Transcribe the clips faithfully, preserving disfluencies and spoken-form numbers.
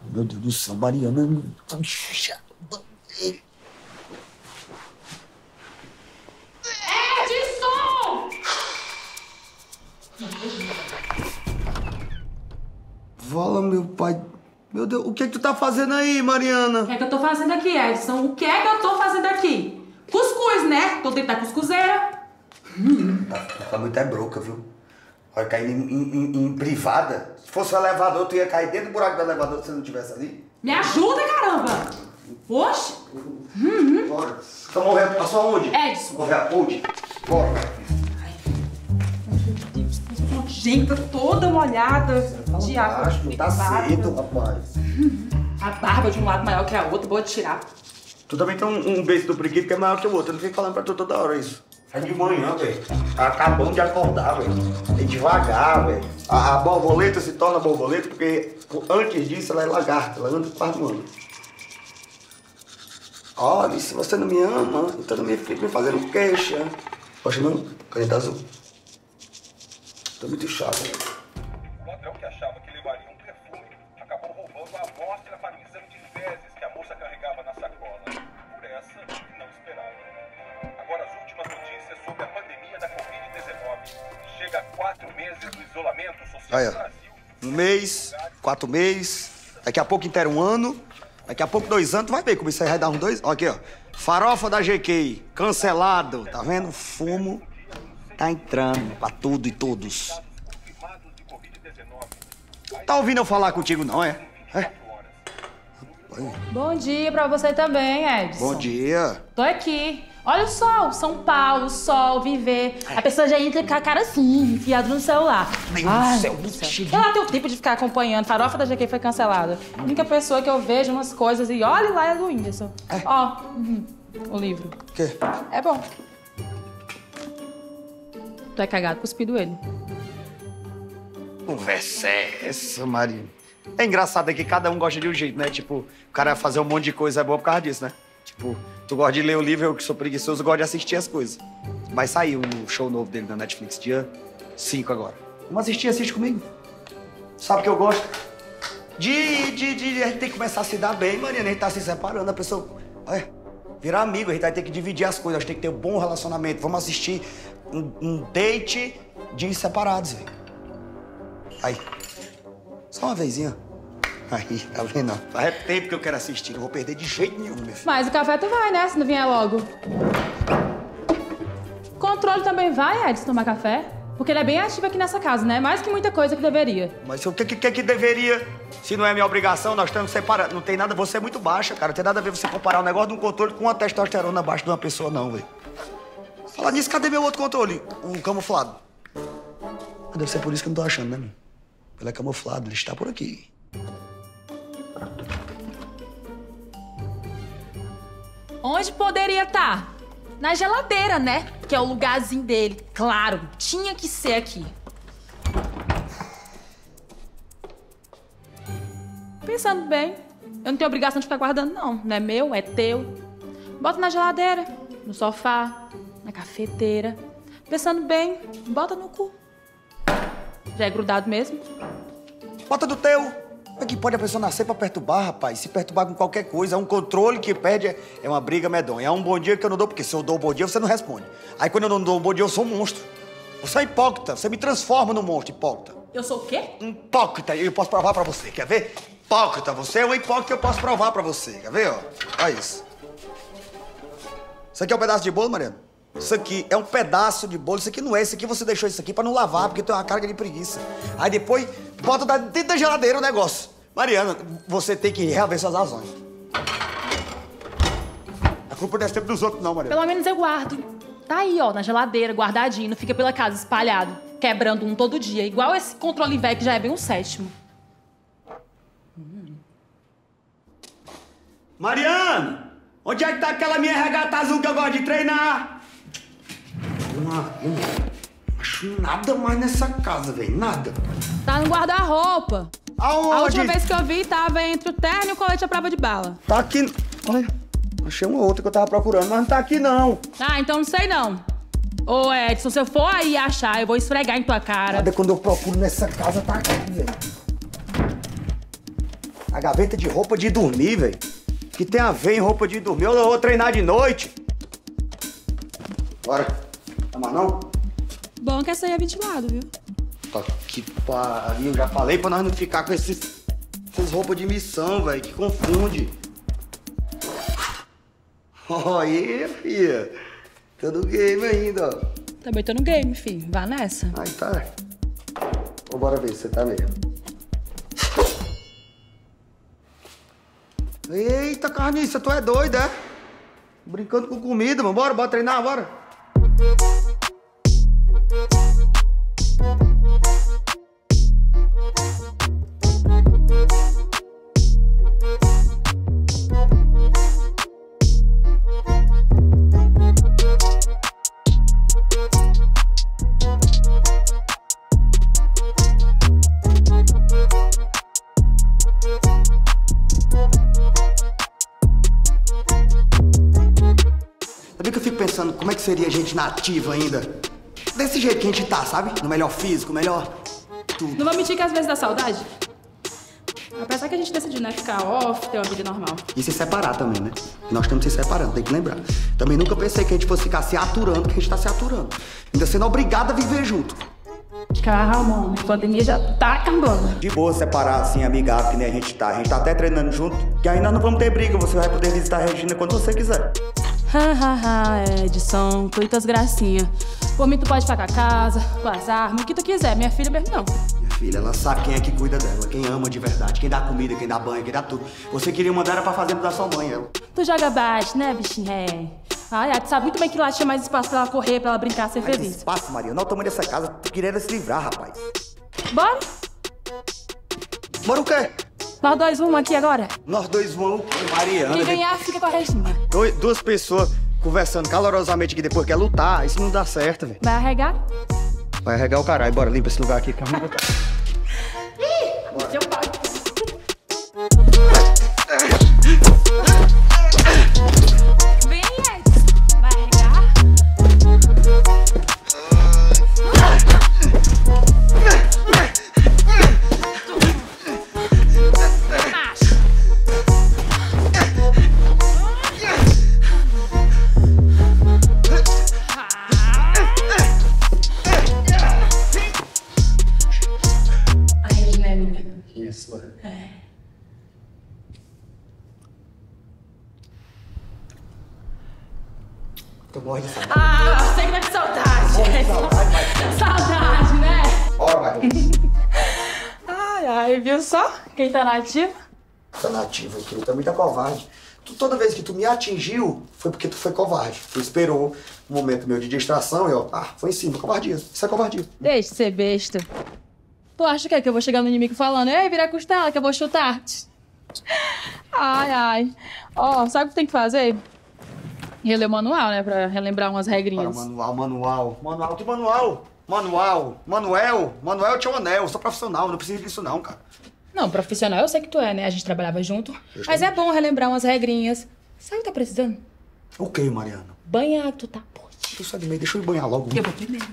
Meu Deus do céu, Mariana, tá me chato. Edson! Vala, meu pai. Meu Deus, o que é que tu tá fazendo aí, Mariana? O que é que eu tô fazendo aqui, Edson? O que é que eu tô fazendo aqui? Cuscuz, né? Tô dentro da cuscuzeira. Hum. Tá, tá muito é broca, viu? Vai cair em, em, em, em privada. Se fosse o elevador, tu ia cair dentro do buraco do elevador se você não tivesse ali. Me ajuda, caramba! Oxe! Uhum. Bora. Tá morrendo, passou aonde? Edson. Morreu aonde? Bora. Ai, meu Deus, nojenta, toda molhada de água. Acho que tá cedo, rapaz. A barba de um lado maior que a outra, vou tirar. Tu também tem um, um beijo do preguiço que é maior que o outro. Eu não fico falando pra tu toda hora isso. Faz de manhã, velho. Tá acabando de acordar, velho. É devagar, velho. A, a borboleta se torna borboleta porque antes disso ela é lagarta. Ela anda quase um ano. Olha, se você não me ama, então não me fique me fazendo queixa. Poxa, não? Caneta azul. Tô muito chato, velho. O ladrão que achava que levaria um perfume acabou roubando a amostra para o exame de fezes que a moça carregava na sacola. Por essa, não esperava. Agora as últimas notícias sobre a pandemia da covid dezenove. Chega a quatro meses do isolamento social Aí, no ó. Brasil. Um mês, quatro meses, daqui a pouco inteira um ano, daqui a pouco dois anos, tu vai ver como isso aí vai dar uns dois. Ó, aqui, ó. Farofa da G K, cancelado, tá vendo? Fumo tá entrando pra tudo e todos. Tá ouvindo eu falar contigo não, é? É? Bom dia pra você também, Edson. Bom dia. Tô aqui. Olha o sol, São Paulo, sol, viver. A pessoa já entra com a cara assim, enfiada no celular. Meu Ai, céu, do céu. cheio. Ela tem o tempo de ficar acompanhando. Farofa da G K foi cancelada. A única pessoa que eu vejo umas coisas e olha lá é do Whindersson. É. Ó, uhum, o livro. O quê? É bom. Tu é cagado cuspido ele. Conversa é essa, Maria? É engraçado que cada um gosta de um jeito, né? Tipo, o cara fazer um monte de coisa é boa por causa disso, né? Tipo, tu gosta de ler o livro, eu que sou preguiçoso, gosto de assistir as coisas. Vai sair um show novo dele na Netflix, dia cinco agora. Vamos assistir, assiste comigo. Sabe o que eu gosto? De, de, de... A gente tem que começar a se dar bem, Mariana. A gente tá se separando, a pessoa... Olha, virar amigo, a gente vai ter que dividir as coisas, a gente tem que ter um bom relacionamento. Vamos assistir um, um date de separados, velho. Aí. Só uma vezinha. Aí, tá vendo? Faz tempo que eu quero assistir, não vou perder de jeito nenhum, meu filho. Mas o café tu vai, né? Se não vier logo. Controle também vai, Edson, tomar café? Porque ele é bem ativo aqui nessa casa, né? Mais que muita coisa que deveria. Mas o que, que, que deveria? Se não é minha obrigação, nós estamos separados. Não tem nada, você é muito baixa, cara. Não tem nada a ver você comparar um negócio de um controle com uma testosterona abaixo de uma pessoa, não, velho. Falar nisso, cadê meu outro controle? O camuflado. Deve ser por isso que eu não tô achando, né, meu? Ele é camuflado, ele está por aqui. Onde poderia estar? Na geladeira, né? Que é o lugarzinho dele. Claro, tinha que ser aqui. Pensando bem, eu não tenho obrigação de ficar guardando, não. Não é meu, é teu. Bota na geladeira, no sofá, na cafeteira. Pensando bem, bota no cu. Já é grudado mesmo? Bota do teu. Como é que pode a pessoa nascer pra perturbar, rapaz? Se perturbar com qualquer coisa, é um controle que perde, é uma briga medonha. É um bom dia que eu não dou, porque se eu dou um bom dia, você não responde. Aí quando eu não dou um bom dia, eu sou um monstro. Você é hipócrita, você me transforma num monstro, hipócrita. Eu sou o quê? Hipócrita, eu posso provar pra você, quer ver? Hipócrita, você é um hipócrita que eu posso provar pra você, quer ver, ó? Olha isso. Isso aqui é um pedaço de bolo, Mariana? Isso aqui é um pedaço de bolo, isso aqui não é, isso aqui você deixou isso aqui pra não lavar, porque tem uma carga de preguiça. Aí depois, bota dentro da geladeira o negócio. Mariana, você tem que reaver suas ações. A culpa não é sempre dos outros, não, Mariana. Pelo menos eu guardo. Tá aí, ó, na geladeira, guardadinho, não fica pela casa espalhado, quebrando um todo dia, igual esse controle velho que já é bem um sétimo. Hum. Mariana, onde é que tá aquela minha regata azul que eu gosto de treinar? Eu não acho nada mais nessa casa, velho, nada. Tá no guarda-roupa. Aonde? A última vez que eu vi, tava entre o terno e o colete à prova de bala. Tá aqui. Olha, achei uma outra que eu tava procurando, mas não tá aqui, não. Ah, então não sei não. Ô, Edson, se eu for aí achar, eu vou esfregar em tua cara. Nada quando eu procuro nessa casa tá aqui, velho. A gaveta de roupa de dormir, velho. Que tem a ver em roupa de dormir? Eu vou treinar de noite. Bora. Tá mais não? Bom que essa aí é ventilado, viu? Tá que pariu. Já falei pra nós não ficar com esses, essas roupas de missão, velho. Que confunde. Ó, aí, filha. Tô no game ainda, ó. Também tô no game, filho. Vá nessa. Aí tá. Então, bora ver se você tá mesmo. Eita, carniça, tu é doida, é? Brincando com comida, mano. Bora, bora treinar, bora. Sabia que eu fico pensando como é que seria a gente na ativa ainda? Desse jeito que a gente tá, sabe? No melhor físico, melhor tudo. Não vou mentir que às vezes dá saudade. Apesar que a gente decidiu, né, ficar off, ter uma vida normal. E se separar também, né? Nós estamos se separando, tem que lembrar. Também nunca pensei que a gente fosse ficar se aturando, que a gente tá se aturando. Ainda sendo obrigado a viver junto. Calma, a pandemia já tá acabando. De boa separar assim, amigável, que nem a gente tá. A gente tá até treinando junto, que ainda não vamos ter briga. Você vai poder visitar a Regina quando você quiser. Hahaha, Edson, tu e tuas gracinhas. Por mim, tu pode ficar com a casa, com as armas, o que tu quiser. Minha filha mesmo não. Minha filha, ela sabe quem é que cuida dela, quem ama de verdade, quem dá comida, quem dá banho, quem dá tudo. Você queria mandar ela pra fazenda da sua mãe, ela. Tu joga baixo, né, bichinha? É. Ai, ai, tu sabe muito bem que lá tinha mais espaço pra ela correr, pra ela brincar, ser Mas feliz. espaço, Maria. Não, o tamanho dessa casa, tu queria se livrar, rapaz. Bora? Bora o quê? Nós dois, vamos aqui agora. Nós dois vamos, Mariana. Quem ganhar, fica com a Regina. Dois, duas pessoas conversando calorosamente aqui depois quer lutar, isso não dá certo, velho. Vai arregar? Vai arregar o caralho. Bora, limpa esse lugar aqui que eu vou botar. Ih, seu pai. Vem, Edson. Vai arregar? Tô morrendo de saudade. Ah, sei que tá com saudade. Saudade, vai. Saudade, né? Bora, vai. Ai, ai, viu só? Quem tá nativo? Tá nativo aqui, tu é muito covarde. Tu, toda vez que tu me atingiu, foi porque tu foi covarde. Tu esperou um momento meu de distração e ó, ah, foi em cima, covardia. Isso é covardia. Deixa de ser besta. Tu acha que é que eu vou chegar no inimigo falando, ei, vira costela que eu vou chutar? Ai, ai. Ó, sabe o que tem que fazer? Reler o manual, né? Pra relembrar umas regrinhas. Para, manual, manual. Manual, que manual? Manual. Manuel. Manuel Tio Anel. Eu sou profissional, não preciso disso não, cara. Não, profissional eu sei que tu é, né? A gente trabalhava junto. Eu Mas também. é bom relembrar umas regrinhas. Sabe o que tá precisando? O que, Mariana? Banhar, tu tá podre. Tu sai de meio, deixa eu ir banhar logo. Eu vou primeiro.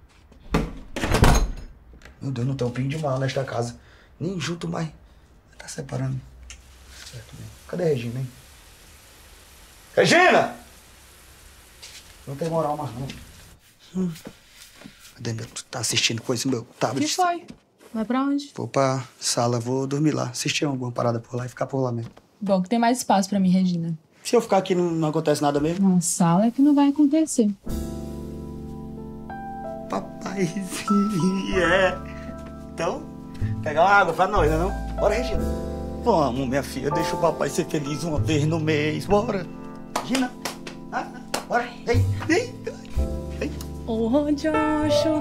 Meu Deus, não tem um pingo de mal nesta casa. Nem junto mais. Tá separando. Certo, né? Cadê a Regina, hein? Regina! Não tem moral mais, não. Hum. Cadê meu? Tu tá assistindo coisa no meu O tablet? que foi? Vai pra onde? Vou pra sala, vou dormir lá. Assistir alguma parada por lá e ficar por lá mesmo. Bom, que tem mais espaço pra mim, Regina. Se eu ficar aqui, não, não acontece nada mesmo? Na sala é que não vai acontecer. Papaizinho, é. Então, pegar uma água pra nós, né não? Bora, Regina. Vamos, minha filha, deixa o papai ser feliz uma vez no mês. Bora. Regina. Ah, bora. Vem, vem. Vem. Ô, Joshua.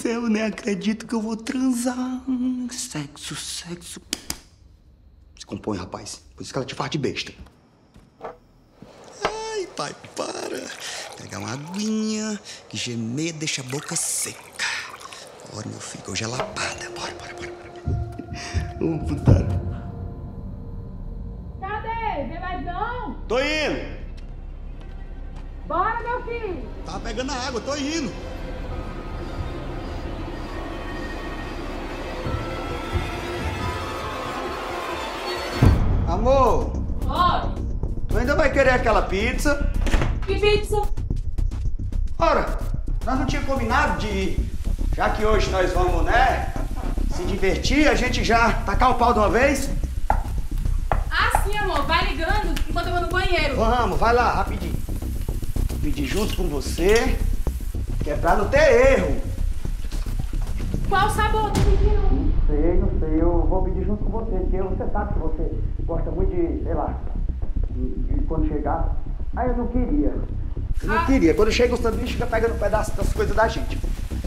céu, eu nem acredito que eu vou transar. Sexo, sexo. Se compõe, rapaz. Por isso que ela te faz de besta. Ai, pai, para. Pegar uma aguinha, que gemer deixa a boca seca. Bora, meu filho, hoje é lapada. Bora, bora, bora. Vamos, putada. Cadê? Vem mais não? Tô indo. Bora, meu filho. Tava pegando a água, tô indo. Amor, Oi. tu ainda vai querer aquela pizza? Que pizza? Ora, nós não tínhamos combinado de, já que hoje nós vamos, né, se divertir, a gente já tacar o pau de uma vez? Ah, sim, amor. Vai ligando enquanto eu vou no banheiro. Vamos, vai lá, rapidinho. Vou pedir junto com você, que é pra não ter erro. Qual sabor tu pediu? Não sei, não sei, eu vou pedir junto com você, porque você sabe que você gosta muito de, sei lá, de, de quando chegar. Ah, eu não queria. Eu não Ah. queria. Quando chega o sanduíche, fica pegando um pedaço das coisas da gente.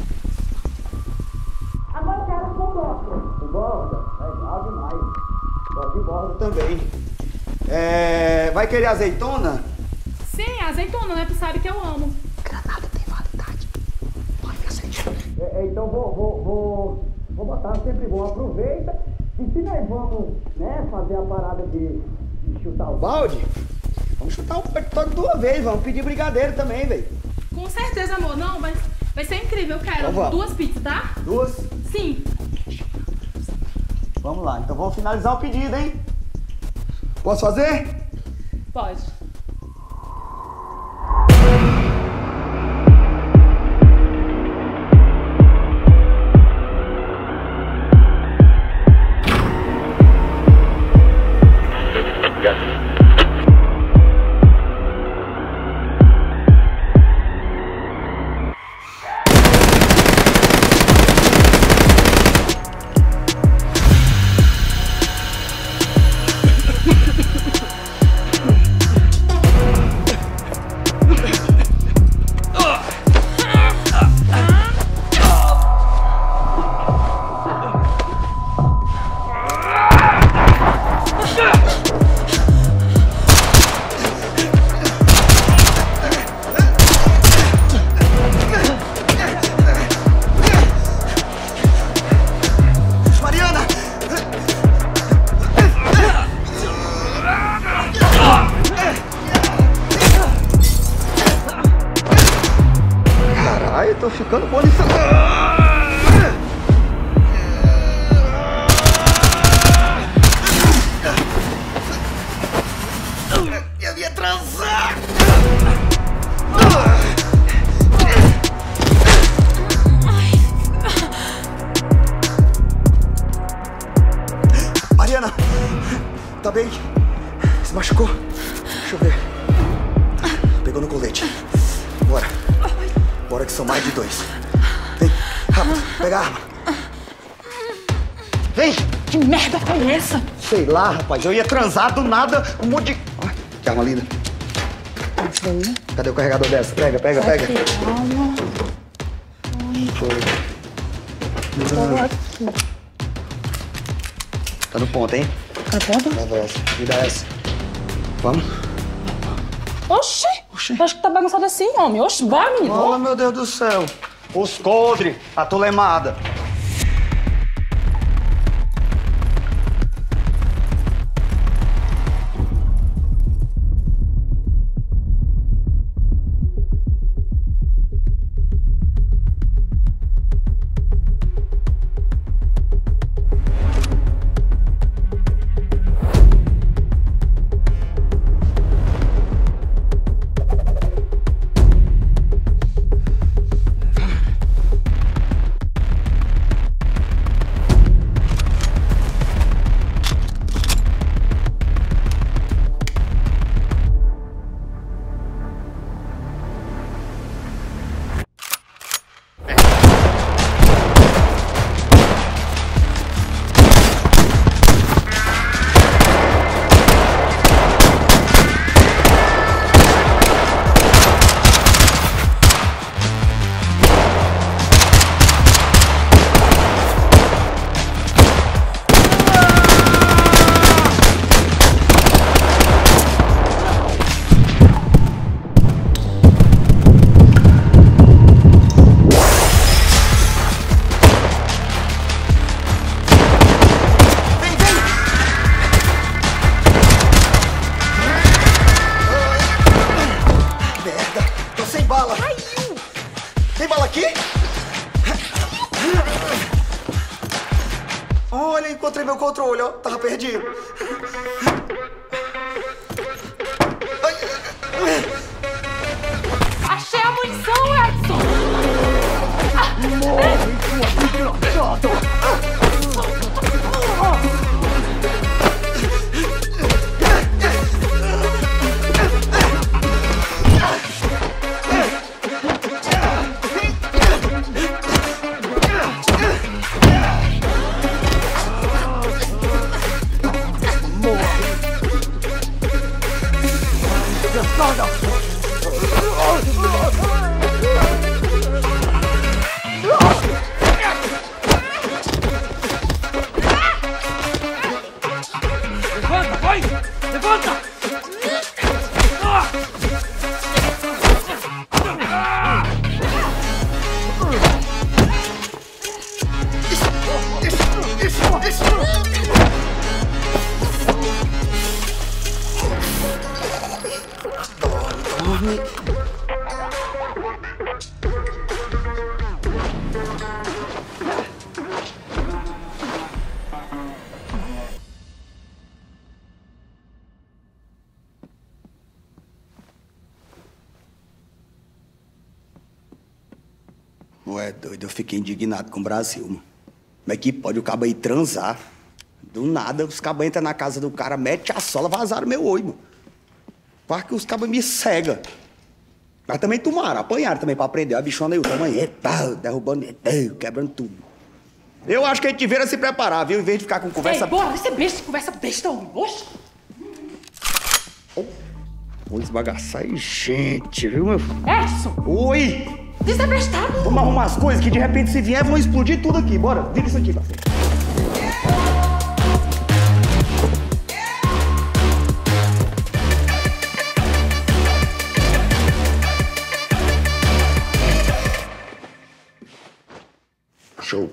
Amor, eu quero com borda. Com borda? Legal demais. Gosto de borda também. É... Vai querer azeitona? Sim, azeitona, né? Tu sabe que eu amo. Granada tem validade. Pode cacete. É, é, então vou, vou, vou, vou botar sempre bom. Aproveita. E se nós vamos, né, fazer a parada de, de chutar o balde, vamos chutar o balde todo de uma vez. Vamos pedir brigadeiro também, velho. Com certeza, amor. Não, vai, vai ser incrível. Eu quero Então vamos. duas pizzas, tá? Duas? Sim. Vamos lá. Então vamos finalizar o pedido, hein? Posso fazer? Pode. Mariana! Caralho, eu tô ficando bom nisso. Eu ia transar! Mariana, tá bem? Se machucou? Deixa eu ver. Pegou no colete. Bora. Bora que são mais de dois. Vem, rápido, pega a arma. Vem! Que merda foi essa? Sei lá, rapaz, eu ia transar do nada um monte de... Ai, que arma linda. Cadê o carregador dessa? Pega, pega, pega. Calma. Foi. Tá no ponto, hein? Tá pronto? Leva essa. Me dá essa. Vamos? Oxi. Oxi. Acho que tá bagunçado assim, homem. Oxi, vai, menino. Oh, meu Deus do céu. Os codres, a tolemada. meu controle, ó. Tava perdido. Achei a munição, Edson! Morre, sua desgraçada! Levanta, vai! Levanta! Ué, doido, eu fiquei indignado com o Brasil, mano. Como é que pode o cabo aí transar? Do nada, os cabos entram na casa do cara, mete a sola, vazaram meu olho, mano. Quase que os cabos me cegam. Mas também tomaram, apanharam também pra aprender. A bichona aí, o tamanho, eita, derrubando, eita, quebrando tudo. Eu acho que a gente deveria se preparar, viu? Em vez de ficar com conversa... Ei, bora, você besta, conversa besta, homem. Oxe. Oh, vou esbagaçar aí, gente, viu, meu? Edson! Oi! Desabestado! Vamos arrumar as coisas que de repente se vier vão explodir tudo aqui. Bora, vira isso aqui, parceiro. Show.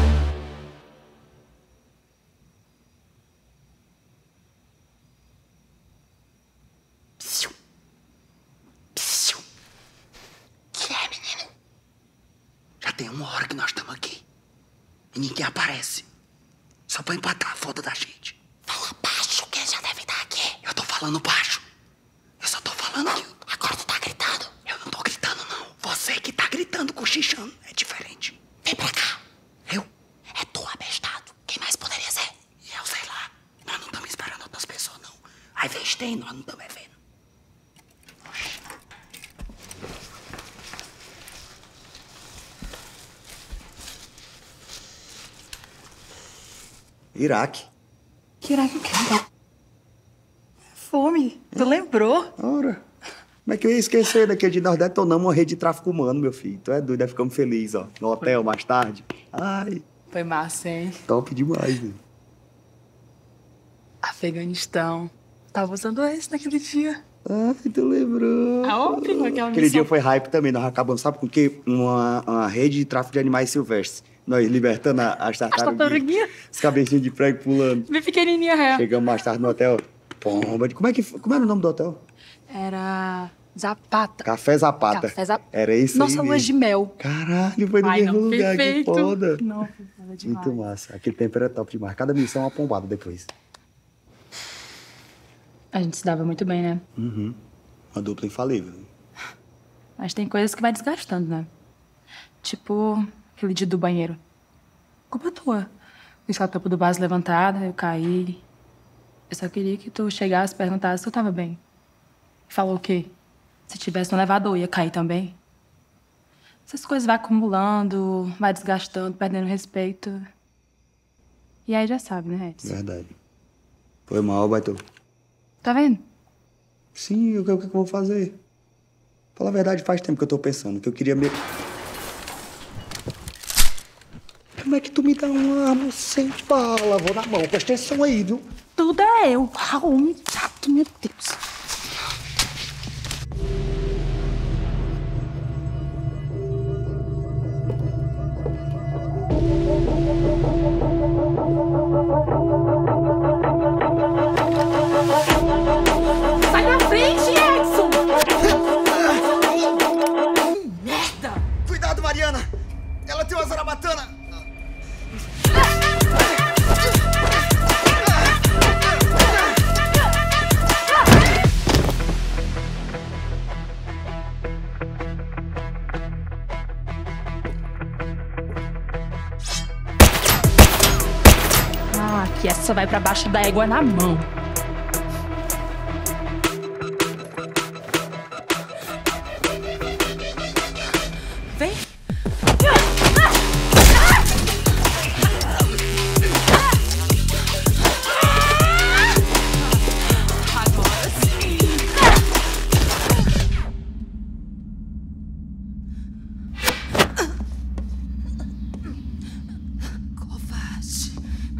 Tem uma hora que nós estamos aqui e ninguém aparece. Só pra empatar a foda da gente. Fala baixo, que ele já deve estar aqui. Eu tô falando baixo. Eu só tô falando aqui. Agora tu tá gritando. Eu não tô gritando, não. Você que tá gritando, cochichando. É diferente. Vem pra cá. Eu? É tu, abestado. Quem mais poderia ser? Eu sei lá. Nós não estamos esperando outras pessoas, não. Às vezes tem, nós não estamos vendo. Oxi. Iraque. Que Iraque o quê? Fome. Tu lembrou? Ora, como é que eu ia esquecer daquele dia nós detonamos uma rede de tráfico humano, meu filho? Tu é doido, aí ficamos felizes, ó. No hotel, mais tarde. Ai, Foi massa, hein? top demais, velho. Afeganistão. Tava usando esse naquele dia. Ai, tu lembrou. Ah, óbvio, aquela Aquele missão. dia foi hype também, nós acabamos, sabe com o quê? Uma, uma rede de tráfico de animais silvestres. Nós libertando a- as tartaruguinhas. tartaruguinhas. Os cabecinhos de prego pulando. Bem pequenininha, é. Chegamos mais tarde no hotel. Pomba. Como é que como era o nome do hotel? Era Zapata. Café Zapata. Café Zapata. Era isso Nossa, aí lua mesmo. de mel. Caralho, foi no Ai, mesmo não, lugar, perfeito. que foda. Não, foi foda demais. Muito massa. Aquele tempo era top demais. Cada missão é uma pombada depois. A gente se dava muito bem, né? Uhum. Uma dupla infalível. Mas tem coisas que vai desgastando, né? Tipo, aquele dia do banheiro. Culpa tua. Fiz com a tampa do vaso levantada, eu caí. Eu só queria que tu chegasse e perguntasse se eu tava bem. Falou o quê? Se tivesse no elevador, ia cair também. Essas coisas vai acumulando, vai desgastando, perdendo respeito. E aí já sabe, né, Edson? Verdade. Foi mal, Baitô. Tá vendo? Sim, o que, o que eu vou fazer? Fala a verdade, faz tempo que eu tô pensando, que eu queria mesmo... Como é que tu me dá uma arma sem bala? Vou na mão, presta atenção aí, viu? Tudo é eu. Ah, homem chato, meu Deus. Sai da frente, Edson! Merda! Cuidado, Mariana! Ela tem uma zarabatana! moça vai pra baixo da égua na mão. Vem. Agora sim. Covarde.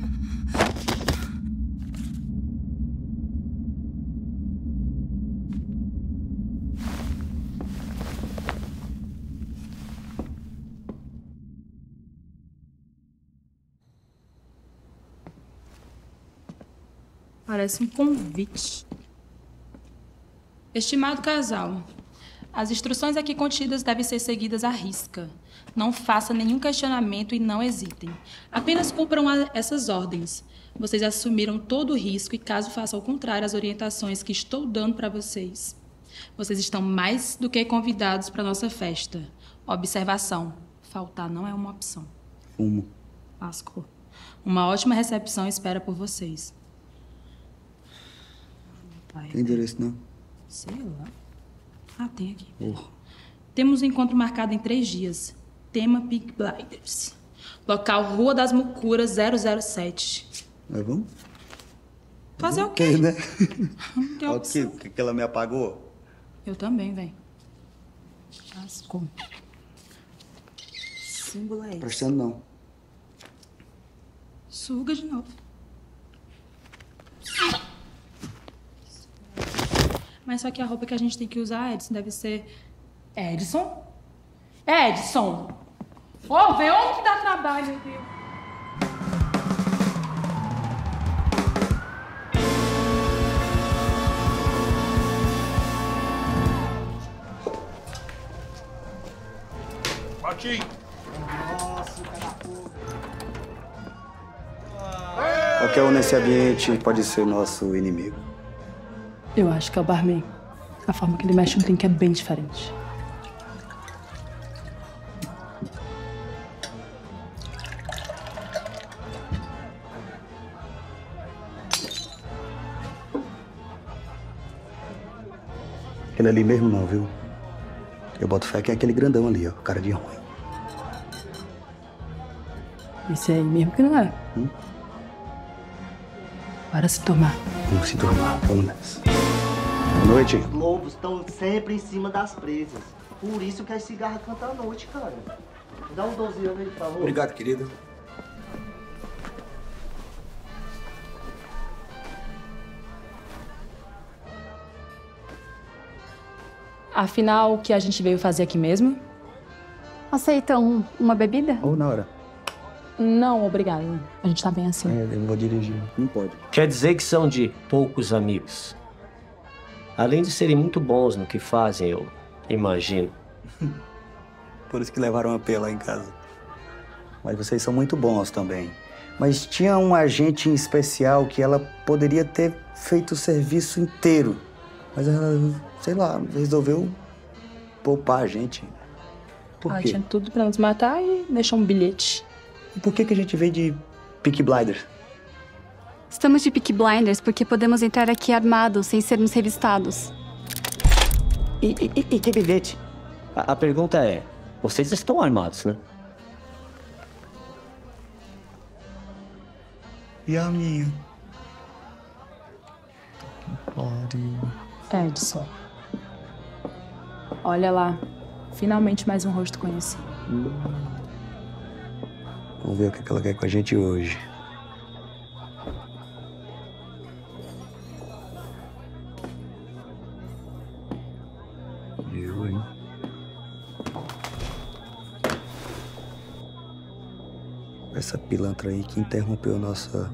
Parece um convite. Estimado casal, as instruções aqui contidas devem ser seguidas à risca. Não faça nenhum questionamento e não hesitem. Apenas cumpram a- essas ordens. Vocês assumiram todo o risco e, caso façam ao contrário, as orientações que estou dando para vocês. Vocês estão mais do que convidados para nossa festa. Observação: faltar não é uma opção. Fumo. Lascou. Uma ótima recepção espera por vocês. Pai, Tem endereço, não? sei lá. Ah, tem aqui. Porra. Temos um encontro marcado em três dias. Tema Peaky Blinders. Local Rua das Mucuras, zero zero sete. Nós vamos? Fazer o quê? Ok, né? Não tem Olha o opção. que, que ela me apagou. Eu também, velho. Lascou. Símbolo é esse. Prestando não. Suga de novo. Mas só que a roupa que a gente tem que usar, Edson, deve ser... Edson? Edson! Ô, vê onde que dá trabalho, meu Deus. Martim! Qualquer um nesse ambiente pode ser nosso inimigo. Eu acho que é o barman. A forma que ele mexe o drink é bem diferente. Aquele ali mesmo não, viu? Eu boto fé que é aquele grandão ali, ó. Cara de ruim. Esse aí mesmo que não é. Hum? Para se tomar. Vamos se turmar. Vamos nessa. Boa noite. Os lobos estão sempre em cima das presas. Por isso que as cigarras cantam à noite, cara. Dá um doze anos aí, por favor. Obrigado, querido. Afinal, o que a gente veio fazer aqui mesmo? Aceitam uma bebida? Ou na hora. Não, obrigada. A gente tá bem assim. É, eu vou dirigir. Não pode. Quer dizer que são de poucos amigos. Além de serem muito bons no que fazem, eu imagino. Por isso que levaram a P lá em casa. Mas vocês são muito bons também. Mas tinha um agente em especial que ela poderia ter feito o serviço inteiro. Mas ela, sei lá, resolveu poupar a gente. Por Ela quê? tinha tudo pra nos matar e deixou um bilhete. E por que, que a gente veio de Peaky Blinders? Estamos de Peaky Blinders porque podemos entrar aqui armados sem sermos revistados. E, e, e que bilhete? A, a pergunta é, vocês estão armados, né? E a minha? Pariu. Edson. Olha lá. Finalmente mais um rosto conhecido. Vamos ver o que ela quer com a gente hoje. Eu, hein? Essa pilantra aí que interrompeu a nossa...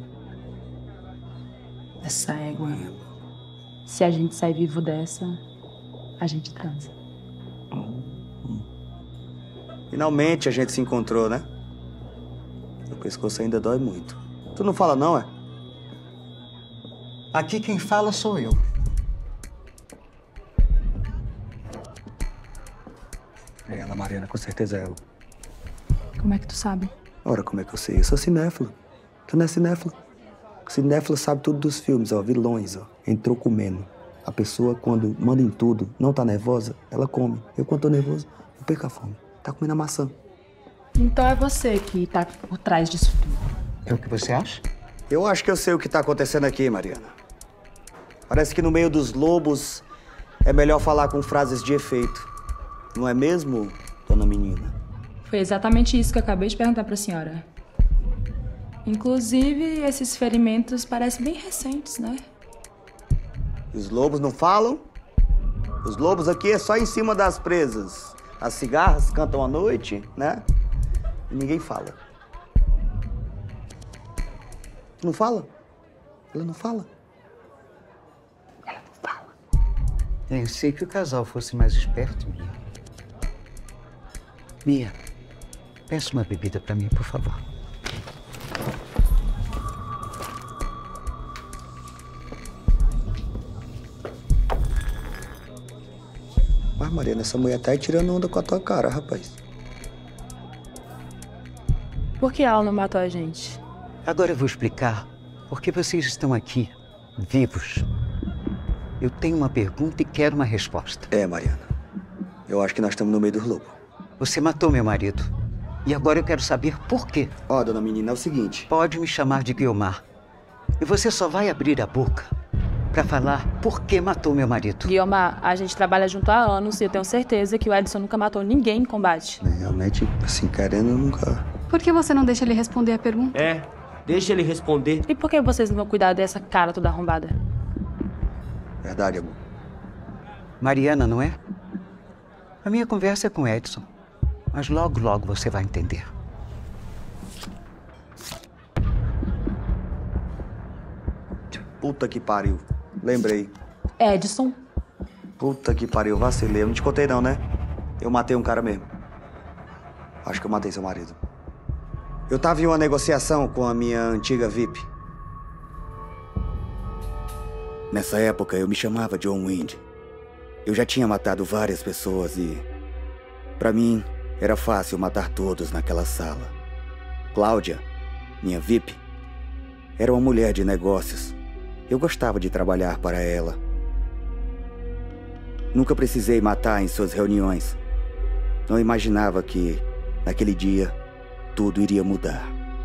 Essa égua. Se a gente sair vivo dessa, a gente transa. Finalmente a gente se encontrou, né? O pescoço ainda dói muito. Tu não fala não, é? Aqui quem fala sou eu. É ela, Mariana, com certeza é ela. Como é que tu sabe? Ora, como é que eu sei? Eu sou cinéfilo. Tu não é cinéfilo? O cinéfilo sabe tudo dos filmes, ó. Vilões, ó. Entrou comendo. A pessoa, quando manda em tudo, não tá nervosa, ela come. Eu, quando tô nervoso, eu perco a fome. Tá comendo a maçã. Então é você que tá por trás disso tudo. É o que você acha? Eu acho que eu sei o que tá acontecendo aqui, Mariana. Parece que no meio dos lobos é melhor falar com frases de efeito. Não é mesmo, dona menina? Foi exatamente isso que eu acabei de perguntar pra senhora. Inclusive, esses ferimentos parecem bem recentes, né? Os lobos não falam? Os lobos aqui é só em cima das presas. As cigarras cantam à noite, né? E ninguém fala. Não fala? Ela não fala? Ela não fala. Eu sei que o casal fosse mais esperto, Mia. Mia, peça uma bebida pra mim, por favor. Mas, Mariana, essa mulher tá aí tirando onda com a tua cara, rapaz. Por que ela não matou a gente? Agora eu vou explicar por que vocês estão aqui, vivos. Eu tenho uma pergunta e quero uma resposta. É, Mariana. Eu acho que nós estamos no meio dos lobos. Você matou meu marido. E agora eu quero saber por quê. Ó, dona menina, é o seguinte. Pode me chamar de Guiomar. E você só vai abrir a boca pra falar por que matou meu marido. Guiomar, a gente trabalha junto há anos e eu tenho certeza que o Edson nunca matou ninguém em combate. Realmente, assim, querendo, eu nunca... Por que você não deixa ele responder a pergunta? É, deixa ele responder. E por que vocês não vão cuidar dessa cara toda arrombada? Verdade, amor. Mariana, não é? A minha conversa é com Edson. Mas logo, logo você vai entender. Puta que pariu. Lembrei. Edson. Puta que pariu, vacilei. Eu não te contei não, né? Eu matei um cara mesmo. Acho que eu matei seu marido. Eu tava em uma negociação com a minha antiga V I P. Nessa época, eu me chamava John Wind. Eu já tinha matado várias pessoas e... Pra mim, era fácil matar todos naquela sala. Cláudia, minha V I P, era uma mulher de negócios. Eu gostava de trabalhar para ela. Nunca precisei matar em suas reuniões. Não imaginava que, naquele dia, tudo iria mudar.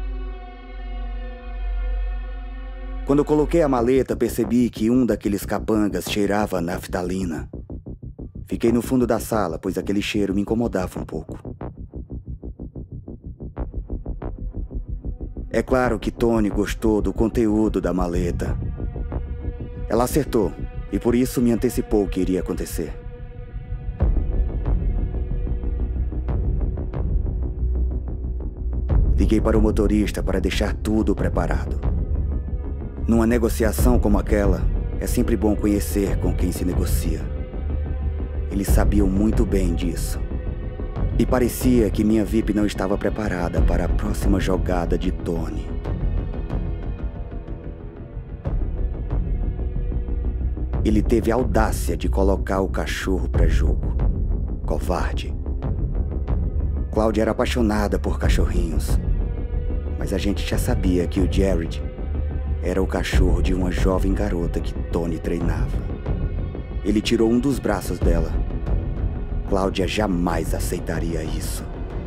Quando eu coloquei a maleta, percebi que um daqueles capangas cheirava a naftalina. Fiquei no fundo da sala, pois aquele cheiro me incomodava um pouco. É claro que Tony gostou do conteúdo da maleta. Ela acertou, e por isso me antecipou o que iria acontecer. Liguei para o motorista para deixar tudo preparado. Numa negociação como aquela, é sempre bom conhecer com quem se negocia. Eles sabiam muito bem disso. E parecia que minha V I P não estava preparada para a próxima jogada de Tony. Ele teve a audácia de colocar o cachorro para jogo. Covarde. Cláudia era apaixonada por cachorrinhos. Mas a gente já sabia que o Jared era o cachorro de uma jovem garota que Tony treinava. Ele tirou um dos braços dela. Cláudia jamais aceitaria isso.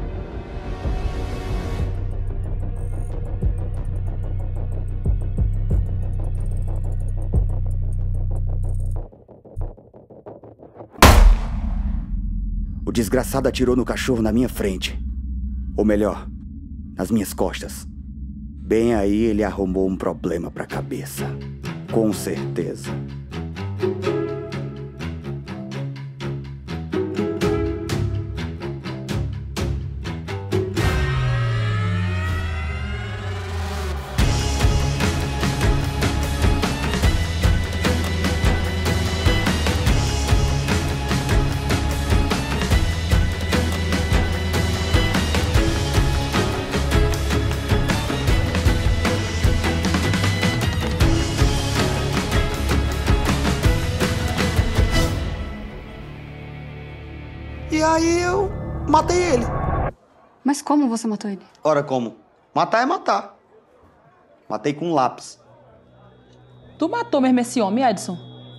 O desgraçado atirou no cachorro na minha frente. Ou melhor, nas minhas costas. Bem aí ele arrumou um problema pra cabeça. Com certeza. E aí eu matei ele. Mas como você matou ele? Ora, como? Matar é matar. Matei com um lápis. Tu matou mesmo esse homem, Edson?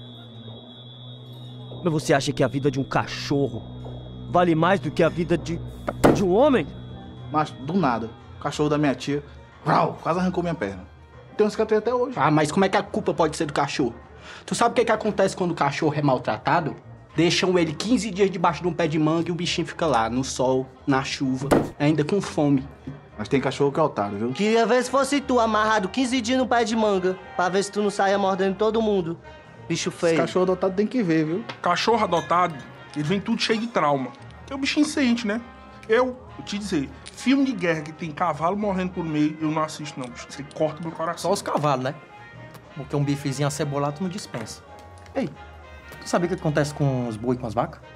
Mas você acha que a vida de um cachorro vale mais do que a vida de, de um homem? Mas, do nada, o cachorro da minha tia, rau, quase arrancou minha perna. Tem um cicatriz até hoje. Ah, mas como é que a culpa pode ser do cachorro? Tu sabe o que, que acontece quando o cachorro é maltratado? Deixam ele quinze dias debaixo de um pé de manga e o bichinho fica lá, no sol, na chuva, ainda com fome. Mas tem cachorro que é otário, viu? Queria ver se fosse tu, amarrado quinze dias no pé de manga, pra ver se tu não saia mordendo todo mundo. Bicho feio. Esse cachorro adotado tem que ver, viu? Cachorro adotado, ele vem tudo cheio de trauma. É o bichinho sente, né? Eu, vou te dizer, filme de guerra que tem cavalo morrendo por meio, eu não assisto não, bicho. Você corta meu coração. Só os cavalos, né? Porque um bifezinho acebolado tu não dispensa. Ei, tu sabia o que acontece com os boi e com as vacas?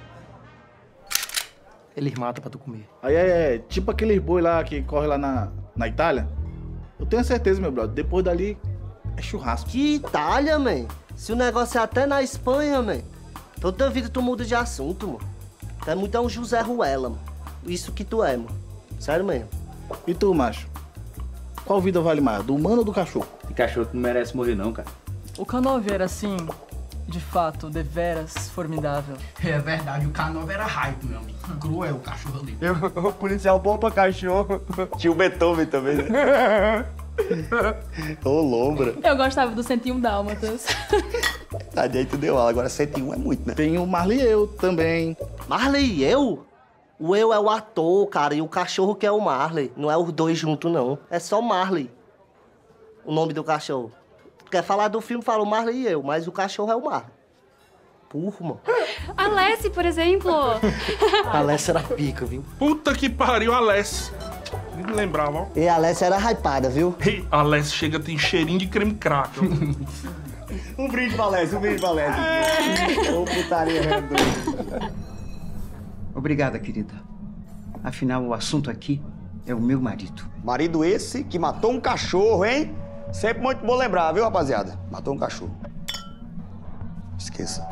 Eles matam pra tu comer. Aí é, é tipo aqueles boi lá que corre lá na, na Itália. Eu tenho certeza, meu brother, depois dali é churrasco. Que Itália, man? Se o negócio é até na Espanha, man. Toda vida tu muda de assunto, mano. Tu é muito é um José Ruela, mano. Isso que tu é, mano. Sério mesmo. E tu, macho? Qual vida vale mais, do humano ou do cachorro? Tem cachorro que não merece morrer não, cara. O Canove era assim, de fato, deveras formidável. É verdade, o Canove era hype, meu amigo. Cruel o cachorro ali. Eu, o policial bom pra cachorro. Tinha o Beethoven também, né? Ô, lombra. Eu gostava do cento e um Dálmatas. Tadinho, tu deu aula. Agora cento e um é muito, né? Tem o Marley e eu também. Marley e eu? O eu é o ator, cara, e o cachorro que é o Marley. Não é os dois juntos, não. É só Marley. O nome do cachorro. Quer falar do filme, fala o Marley e eu, mas o cachorro é o Marley. Porra, mano. Alessi, por exemplo. Alessi era pica, viu? Puta que pariu, Alessi. Nem me lembrava, ó. E a Alessi era hypada, viu? Ei, a Alessi chega, tem cheirinho de creme crack, ó. Um brinde pra Alessi, um brinde pra Alessi. Ô, putaria redonda. Obrigada, querida. Afinal, o assunto aqui é o meu marido. Marido esse que matou um cachorro, hein? Sempre muito bom lembrar, viu, rapaziada? Matou um cachorro. Esqueça.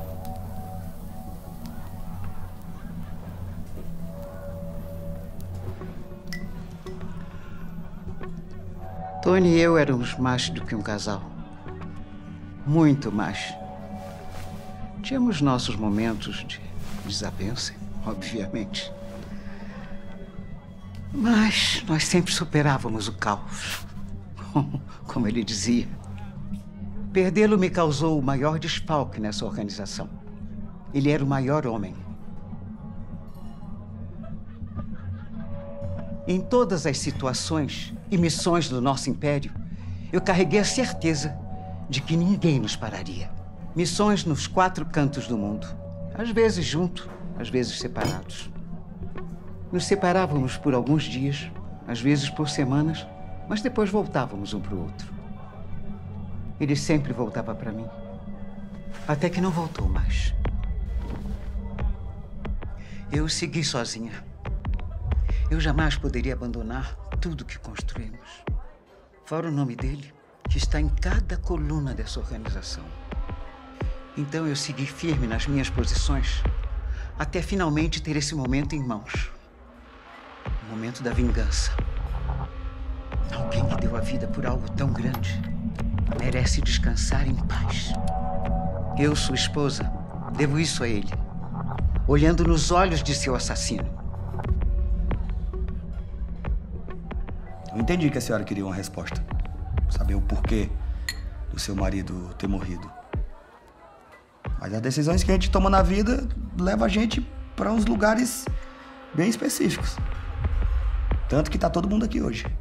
Tony e eu éramos mais do que um casal. Muito mais. Tínhamos nossos momentos de desavença, obviamente. Mas nós sempre superávamos o caos. Como ele dizia. Perdê-lo me causou o maior desfalque nessa organização. Ele era o maior homem. Em todas as situações e missões do nosso império, eu carreguei a certeza de que ninguém nos pararia. Missões nos quatro cantos do mundo. Às vezes juntos, às vezes separados. Nos separávamos por alguns dias, às vezes por semanas, mas depois voltávamos um para o outro. Ele sempre voltava para mim. Até que não voltou mais. Eu segui sozinha. Eu jamais poderia abandonar tudo que construímos. Fora o nome dele, que está em cada coluna dessa organização. Então eu segui firme nas minhas posições, até finalmente ter esse momento em mãos. O momento da vingança. Alguém que deu a vida por algo tão grande merece descansar em paz. Eu, sua esposa, devo isso a ele, olhando nos olhos de seu assassino. Eu entendi que a senhora queria uma resposta. Saber o porquê do seu marido ter morrido. Mas as decisões que a gente toma na vida levam a gente para uns lugares bem específicos. Tanto que tá todo mundo aqui hoje.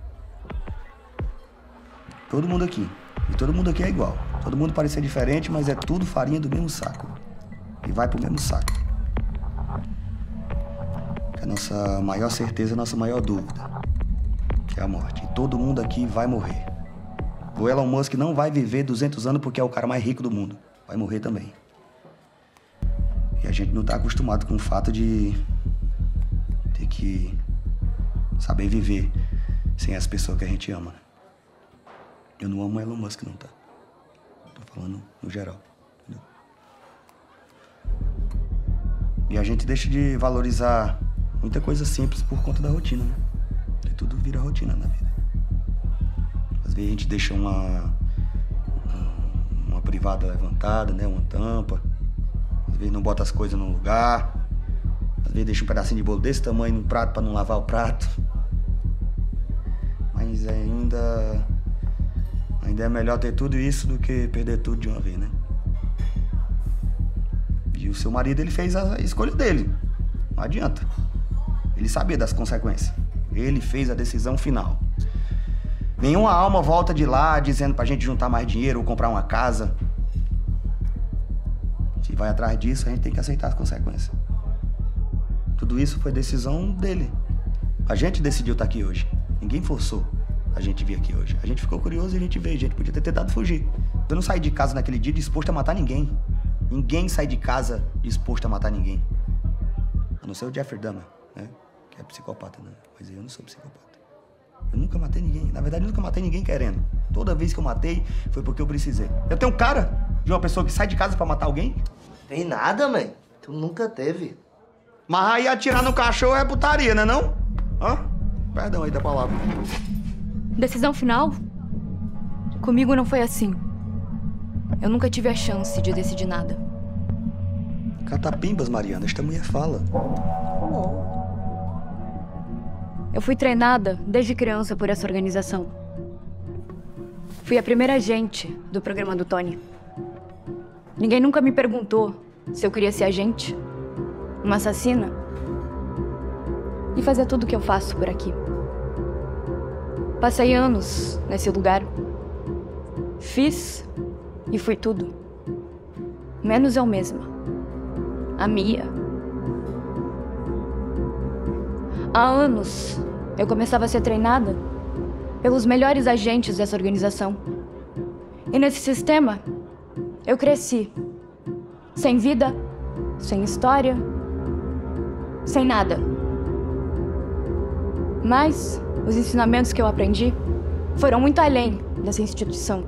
Todo mundo aqui. E todo mundo aqui é igual. Todo mundo pode ser diferente, mas é tudo farinha do mesmo saco. E vai pro mesmo saco. Que é a nossa maior certeza, a nossa maior dúvida. Que é a morte. E todo mundo aqui vai morrer. O Elon Musk não vai viver duzentos anos porque é o cara mais rico do mundo. Vai morrer também. E a gente não tá acostumado com o fato de ter que saber viver sem as pessoas que a gente ama. Eu não amo Elon Musk, não, tá? Tô falando no geral, entendeu? E a gente deixa de valorizar muita coisa simples por conta da rotina, né? E tudo vira rotina na vida. Às vezes a gente deixa uma, privada levantada, né? Uma tampa. Às vezes não bota as coisas no lugar. Às vezes deixa um pedacinho de bolo desse tamanho no prato pra não lavar o prato. Mas ainda... Ainda é melhor ter tudo isso do que perder tudo de uma vez, né? E o seu marido, ele fez a escolha dele. Não adianta. Ele sabia das consequências. Ele fez a decisão final. Nenhuma alma volta de lá dizendo pra gente juntar mais dinheiro ou comprar uma casa. Se vai atrás disso, a gente tem que aceitar as consequências. Tudo isso foi decisão dele. A gente decidiu estar aqui hoje. Ninguém forçou a gente vir aqui hoje. A gente ficou curioso e a gente veio. A gente podia ter tentado fugir. Eu não saí de casa naquele dia disposto a matar ninguém. Ninguém sai de casa disposto a matar ninguém. A não ser o Jeffrey Dahmer, né? Que é psicopata, né? Mas eu não sou psicopata. Eu nunca matei ninguém. Na verdade, eu nunca matei ninguém querendo. Toda vez que eu matei, foi porque eu precisei. Eu tenho cara de uma pessoa que sai de casa pra matar alguém? Tem nada, mãe. Tu nunca teve. Mas aí atirar no cachorro é putaria, né não? Hã? Perdão aí da palavra. Decisão final? Comigo não foi assim. Eu nunca tive a chance de decidir nada. Catapimbas, Mariana. Esta mulher fala. Eu fui treinada desde criança por essa organização. Fui a primeira agente do programa do Tony. Ninguém nunca me perguntou se eu queria ser agente, uma assassina e fazer tudo o que eu faço por aqui. Passei anos nesse lugar. Fiz e fui tudo. Menos eu mesma. A Mia. Há anos, eu começava a ser treinada pelos melhores agentes dessa organização. E nesse sistema, eu cresci. Sem vida, sem história, sem nada. Mas os ensinamentos que eu aprendi foram muito além dessa instituição.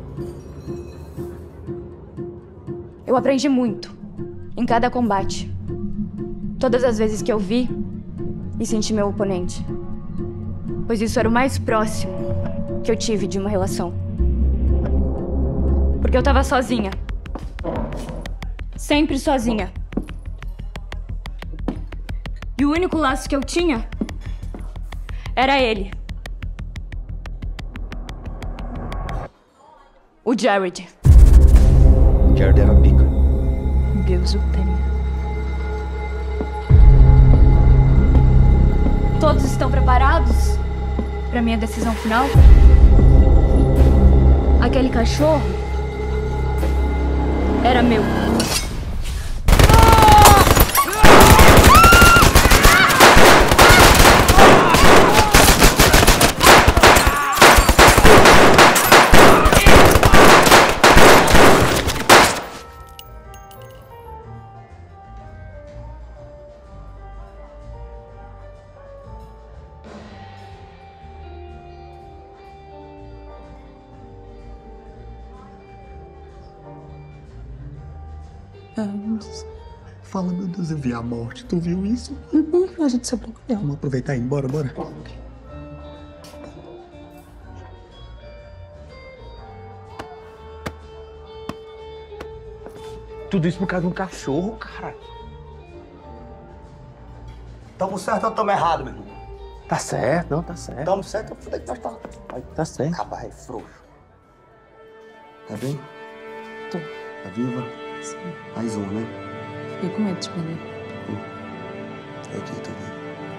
Eu aprendi muito em cada combate. Todas as vezes que eu vi e senti meu oponente. Pois isso era o mais próximo que eu tive de uma relação. Porque eu tava sozinha. Sempre sozinha. E o único laço que eu tinha era ele. O Jared. Jared era pica. Deus o tenha. Todos estão preparados para minha decisão final? Aquele cachorro era meu. Fala, meu Deus, eu vi a morte. Tu viu isso? A gente se aproximou. Vamos aproveitar e ir embora, bora. Tudo isso por causa de um cachorro, cara. Tamo certo ou tamo errado, meu irmão? Tá certo, não, tá certo. Tamo certo, eu falei que nós tá. Tá certo. Rapaz, é frouxo. Tá bem? Tô. Tá viva? Sim. Mais um, né? Fiquei com medo de perder. Tô aqui, tô vivo.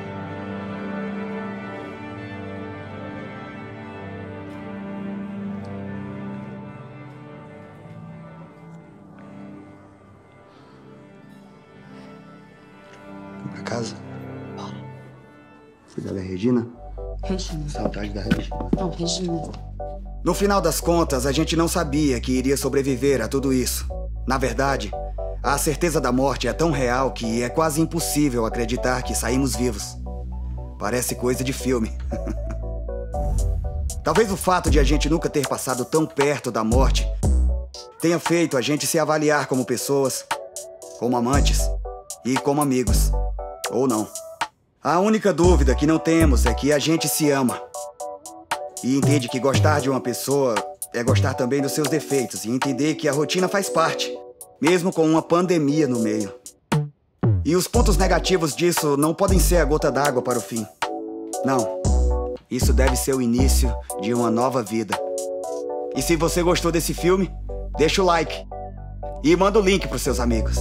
Vamos pra casa? Bora. Fui da Regina? Regina. Saudade da Regina. Não, Regina. No final das contas, a gente não sabia que iria sobreviver a tudo isso. Na verdade, a certeza da morte é tão real que é quase impossível acreditar que saímos vivos. Parece coisa de filme. Talvez o fato de a gente nunca ter passado tão perto da morte tenha feito a gente se avaliar como pessoas, como amantes e como amigos. Ou não. A única dúvida que não temos é que a gente se ama. E entende que gostar de uma pessoa é gostar também dos seus defeitos e entender que a rotina faz parte, mesmo com uma pandemia no meio. E os pontos negativos disso não podem ser a gota d'água para o fim. Não. Isso deve ser o início de uma nova vida. E se você gostou desse filme, deixa o like e manda o link pros seus amigos.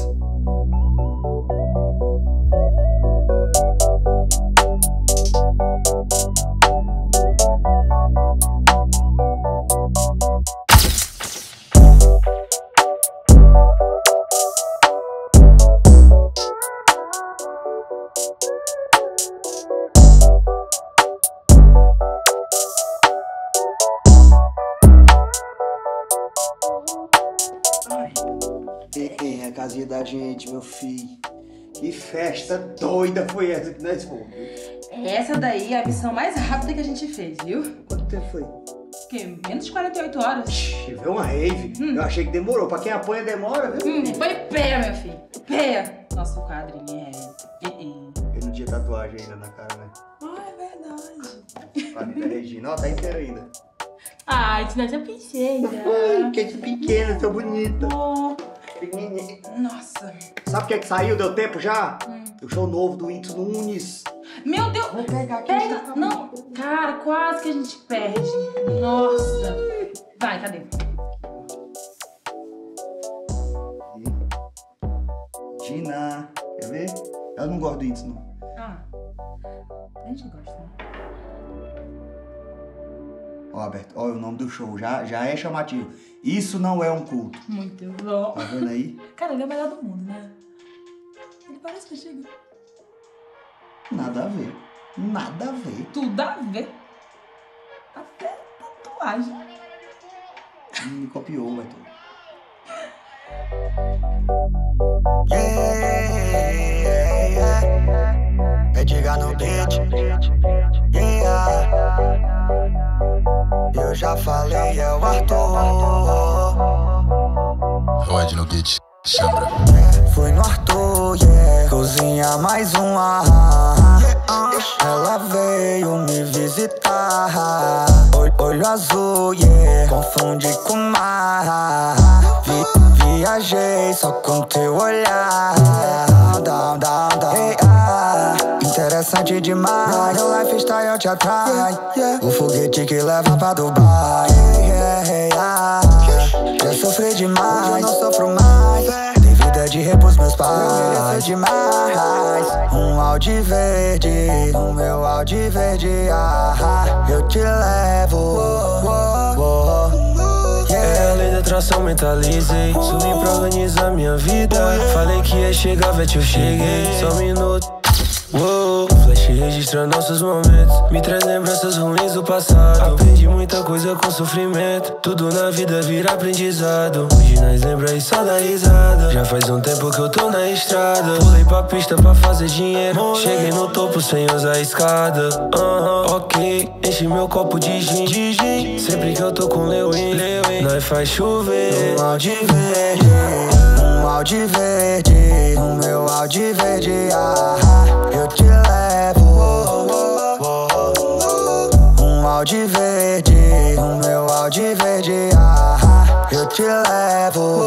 Ei, é a casinha da gente, meu filho. Que festa doida foi essa que nós fomos? Essa daí é a missão mais rápida que a gente fez, viu? Quanto tempo foi? Que? Menos de quarenta e oito horas. Tive uma rave. Hum. Eu achei que demorou. Pra quem apanha, demora, viu? Hum, foi pé, meu filho. Pé. Nosso quadrinho é... Eu não tinha tatuagem ainda na cara, né? Ah, é verdade. Família Regina. Ó, tá inteira ainda. Ai, tu não é pequena. Ai, que pequena, tão bonita. Oh. Nossa. Sabe o que é que saiu? Deu tempo já? Hum. O show novo do Whindersson Nunes. Meu Deus. Vou pegar aqui. Pega. Não. Cara, quase que a gente perde. Nossa. Vai, cadê? Gina. Quer ver? Eu não gosto do Whindersson, não. Ah. A gente gosta, né? Ó, Alberto, olha o nome do show, já, já é chamativo. Isso não é um culto. Muito bom. Tá vendo aí? Cara, ele é o melhor do mundo, né? Ele parece contigo. Nada a ver. Nada a ver. Tudo a ver. Até tatuagem. Me copiou, Beto. Yeah, yeah, yeah. É diga no beat. Yeah. Eu já falei, é o Arthur. Rod no beat, chambra. Fui no Arthur, yeah. Cozinha mais uma. Ela veio me visitar. Olho azul, yeah. Confunde com mar. Vi, viajei só com teu olhar. Down, down, down. Hey, ah. Interessante demais. Meu lifestyle te atrai. O foguete que leva pra Dubai. Yeah, yeah, yeah. Já sofri demais, hoje eu não sofro mais. Dei vida de rei pros meus pais. Demais. Um Audi verde, no meu Audi verde. Ah, eu te levo. Oh, oh, oh. Yeah. É a lei da atração, mentalizei. Subi pra organizar minha vida. Falei que ia chegar, velho, eu cheguei. Só um minuto. Uou, flash registra nossos momentos. Me traz lembranças ruins do passado. Aprendi muita coisa com sofrimento. Tudo na vida vira aprendizado. Hoje nós lembra e só dá risada. Já faz um tempo que eu tô na estrada. Pulei pra pista pra fazer dinheiro. Cheguei no topo sem usar escada. uh-huh, Ok, enche meu copo de gin, de gin. Sempre que eu tô com Lewin, Lewin, nós faz chover. Um Audi verde, um Audi verde. No meu Audi verde, ah, eu te levo. Um Audi verde, no meu Audi verde, ah, eu te levo.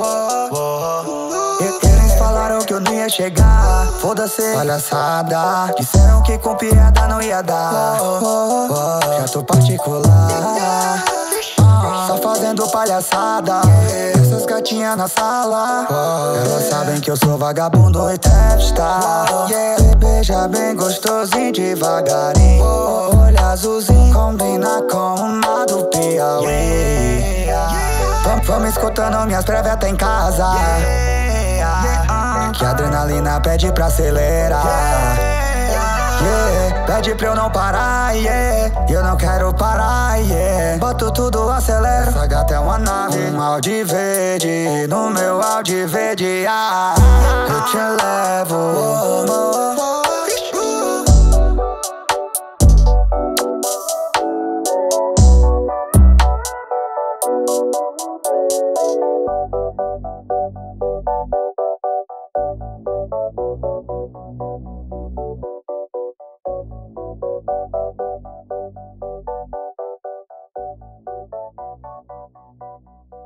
Eles falaram que eu não ia chegar, foda-se, palhaçada. Disseram que com piada não ia dar. Já tô particular, só fazendo palhaçada. Essas gatinhas na sala, elas sabem que eu sou vagabundo e testa. Beija bem gostosinho devagarinho. Olho azulzinho combina com uma do Piauí. Vamos escutando minhas prévias até em casa. Que a adrenalina pede pra acelerar. Yeah, pede pra eu não parar, yeah. Eu não quero parar, yeah. Boto tudo, acelera. Essa gata é uma nave. Um Audi verde, no meu Audi verde, ah, eu te levo. Oh, oh, oh. Thank you. Tchau.